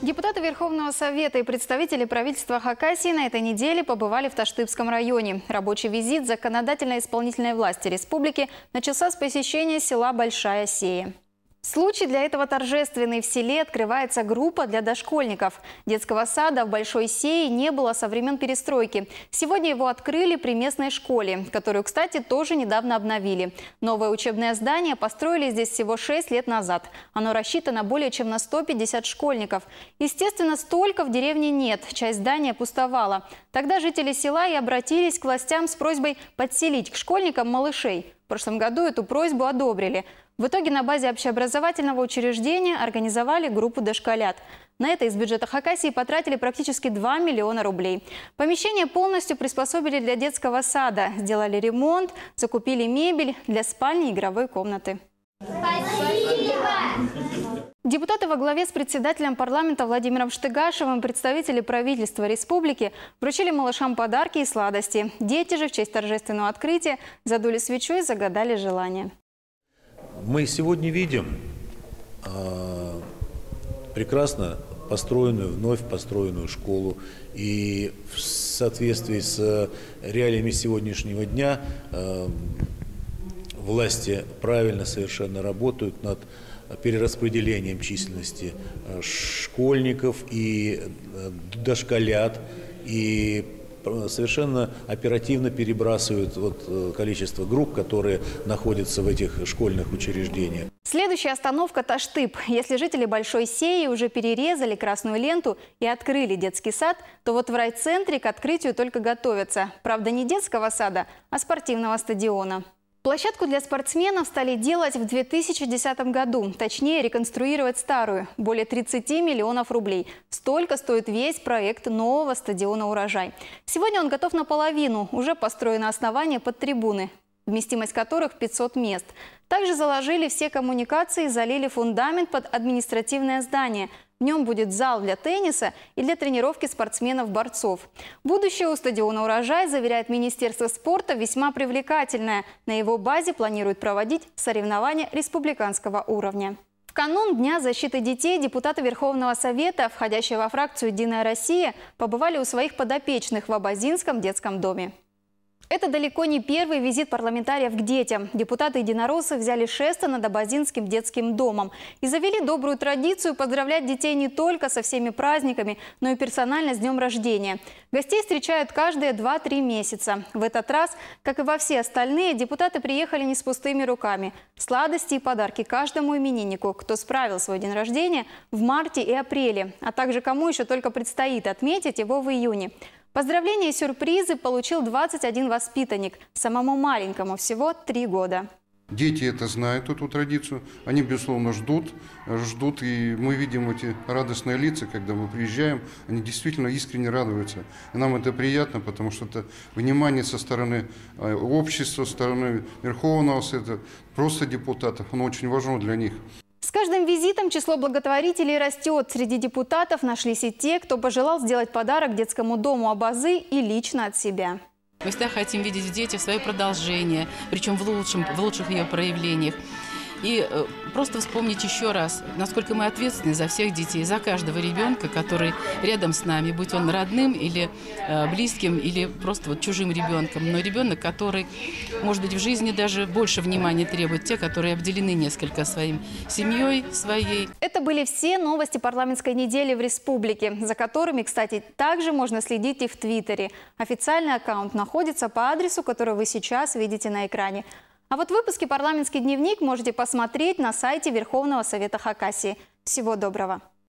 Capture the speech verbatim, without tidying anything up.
Депутаты Верховного Совета и представители правительства Хакасии на этой неделе побывали в Таштыбском районе. Рабочий визит законодательной исполнительной власти республики начался с посещения села Большая Сея. Случай для этого торжественный. В селе открывается группа для дошкольников. Детского сада в Большой Сее не было со времен перестройки. Сегодня его открыли при местной школе, которую, кстати, тоже недавно обновили. Новое учебное здание построили здесь всего шесть лет назад. Оно рассчитано более чем на сто пятьдесят школьников. Естественно, столько в деревне нет. Часть здания пустовала. Тогда жители села и обратились к властям с просьбой подселить к школьникам малышей. В прошлом году эту просьбу одобрили. В итоге на базе общеобразовательного учреждения организовали группу дошколят. На это из бюджета Хакасии потратили практически два миллиона рублей. Помещение полностью приспособили для детского сада. Сделали ремонт, закупили мебель для спальни и игровой комнаты. Спасибо! Депутаты во главе с председателем парламента Владимиром Штыгашевым, представители правительства республики вручили малышам подарки и сладости. Дети же в честь торжественного открытия задули свечу и загадали желание. Мы сегодня видим э, прекрасно построенную, вновь построенную школу. И в соответствии с реалиями сегодняшнего дня э, власти правильно совершенно работают над перераспределением численности школьников и дошколят. И совершенно оперативно перебрасывают вот количество групп, которые находятся в этих школьных учреждениях. Следующая остановка – Таштыб. Если жители Большой Сеи уже перерезали красную ленту и открыли детский сад, то вот в райцентре к открытию только готовятся. Правда, не детского сада, а спортивного стадиона. Площадку для спортсменов стали делать в две тысячи десятом году. Точнее, реконструировать старую. Более тридцати миллионов рублей. Столько стоит весь проект нового стадиона «Урожай». Сегодня он готов наполовину. Уже построено основание под трибуны, вместимость которых пятьсот мест. Также заложили все коммуникации и залили фундамент под административное здание. В нем будет зал для тенниса и для тренировки спортсменов-борцов. Будущее у стадиона «Урожай», заверяет Министерство спорта, весьма привлекательное. На его базе планируют проводить соревнования республиканского уровня. В канун Дня защиты детей депутаты Верховного Совета, входящие во фракцию «Единая Россия», побывали у своих подопечных в Абазинском детском доме. Это далеко не первый визит парламентариев к детям. Депутаты-единороссы взяли шеста над Абазинским детским домом и завели добрую традицию поздравлять детей не только со всеми праздниками, но и персонально с днем рождения. Гостей встречают каждые два-три месяца. В этот раз, как и во все остальные, депутаты приехали не с пустыми руками. Сладости и подарки каждому имениннику, кто справил свой день рождения в марте и апреле, а также кому еще только предстоит отметить его в июне. Поздравления и сюрпризы получил двадцать один воспитанник. Самому маленькому всего три года. Дети это знают, эту традицию. Они, безусловно, ждут, ждут. И мы видим эти радостные лица, когда мы приезжаем. Они действительно искренне радуются. И нам это приятно, потому что это внимание со стороны общества, со стороны Верховного Совета, просто депутатов. Оно очень важно для них. С каждым визитом число благотворителей растет. Среди депутатов нашлись и те, кто пожелал сделать подарок детскому дому Абазы и лично от себя. Мы всегда хотим видеть в детях свое продолжение, причем в, лучшем, в лучших ее проявлениях. И э, просто вспомнить еще раз, насколько мы ответственны за всех детей, за каждого ребенка, который рядом с нами, будь он родным или э, близким, или просто вот чужим ребенком. Но ребенок, который, может быть, в жизни даже больше внимания требует, те, которые обделены несколько своим семьей своей. Это были все новости парламентской недели в республике, за которыми, кстати, также можно следить и в Твиттере. Официальный аккаунт находится по адресу, который вы сейчас видите на экране. А вот выпуски «Парламентский дневник» можете посмотреть на сайте Верховного Совета Хакасии. Всего доброго!